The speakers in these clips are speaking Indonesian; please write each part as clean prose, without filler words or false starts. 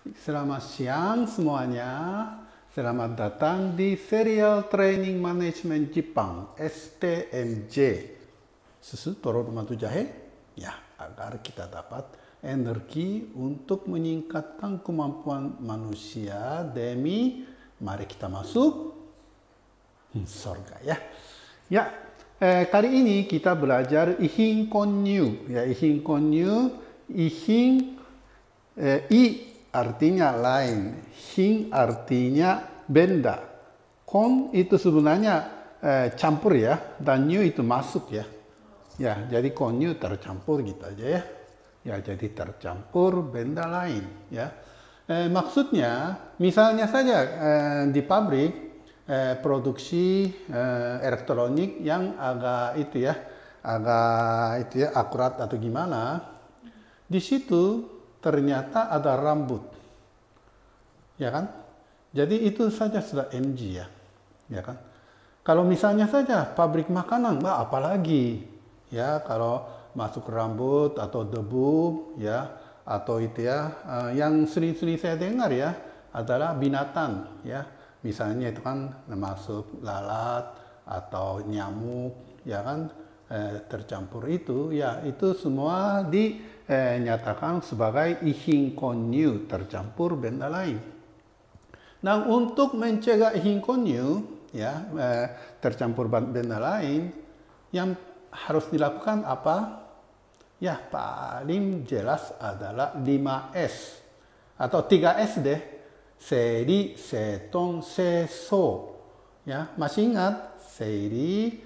Selamat siang semuanya. Selamat datang di Serial Training Management Jepang STMJ. Susu telur madu jahe, ya, agar kita dapat energi untuk meningkatkan kemampuan manusia demi mari kita masuk surga ya. Ya, kali ini kita belajar Ihin Konyu. Ya, Ihin Konyu, Ihin I artinya lain, Hin artinya benda, Kon itu sebenarnya campur ya, dan New itu masuk ya. Ya, jadi Konyu tercampur gitu aja ya. Ya, jadi tercampur benda lain ya. Maksudnya, misalnya saja di pabrik produksi elektronik yang agak itu ya, akurat atau gimana, di situ ternyata ada rambut, ya kan? Jadi itu saja sudah NG ya kan? Kalau misalnya saja pabrik makanan, apalagi ya kalau masuk rambut atau debu ya, atau itu ya, yang sering-sering saya dengar ya adalah binatang ya, misalnya itu kan masuk lalat atau nyamuk ya kan, tercampur itu ya, itu semua dinyatakan sebagai Ihin Konyu, tercampur benda lain. Nah, untuk mencegah Ihin Konyu ya, tercampur benda lain, yang harus dilakukan apa? Ya, paling jelas adalah 5S atau 3S deh. Seiri, seton, seso. Ya, masih ingat? Seiri,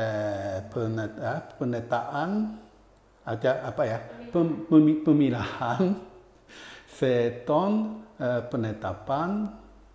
penetaan, apa ya, pemilahan, seton, penetapan,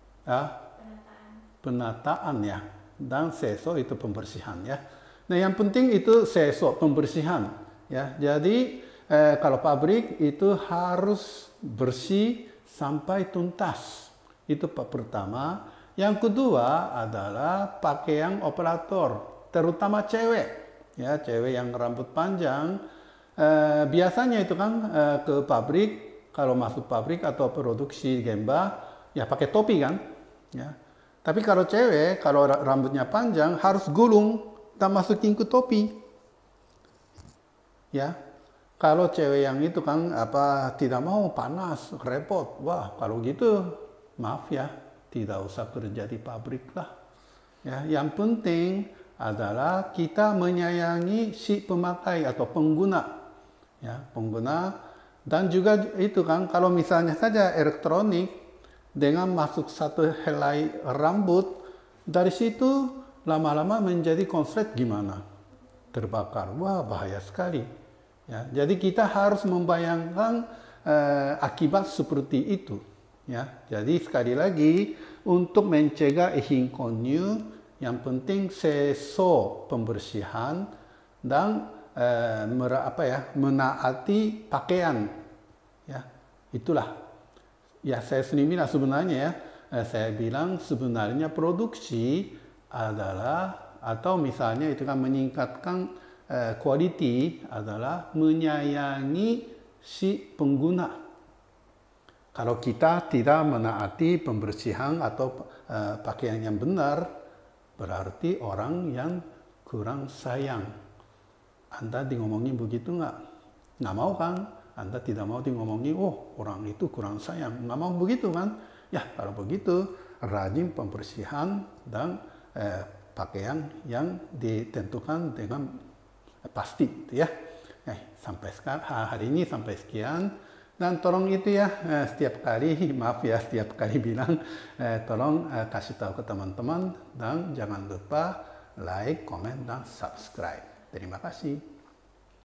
penataan ya, dan seso itu pembersihan ya. Nah, yang penting itu seso, pembersihan ya. Jadi kalau pabrik itu harus bersih sampai tuntas, itu pertama. Yang kedua adalah pakaian operator, terutama cewek ya, cewek yang rambut panjang. Biasanya itu kan ke pabrik, kalau masuk pabrik atau produksi gemba ya pakai topi kan ya. Tapi kalau cewek, kalau rambutnya panjang harus gulung dan masukin ke topi ya. Kalau cewek yang itu kan tidak mau, panas, repot, wah kalau gitu maaf ya, tidak usah kerja di pabrik lah ya. Yang penting adalah kita menyayangi si pemakai atau pengguna ya, pengguna. Dan juga itu kan, kalau misalnya saja elektronik dengan masuk satu helai rambut, dari situ lama-lama menjadi konslet gimana? Terbakar, wah bahaya sekali ya. Jadi kita harus membayangkan akibat seperti itu ya. Jadi sekali lagi, untuk mencegah Ihin Konyu, yang penting seso, pembersihan, dan menaati pakaian ya. Itulah ya, saya sendiri bilang sebenarnya ya, saya bilang sebenarnya produksi adalah, atau misalnya itu kan meningkatkan quality adalah menyayangi si pengguna. Kalau kita tidak menaati pembersihan atau pakaian yang benar, berarti orang yang kurang sayang. Anda ngomongin begitu nggak? Nggak mau kan? Anda tidak mau ngomongin, oh orang itu kurang sayang. Nggak mau begitu kan? Ya, kalau begitu, rajin pembersihan dan pakaian yang ditentukan dengan pasti ya. Sampai sekarang, hari ini sampai sekian. Dan tolong itu ya, setiap kali, maaf ya, setiap kali bilang, tolong kasih tahu ke teman-teman, dan jangan lupa like, komen, dan subscribe. Terima kasih.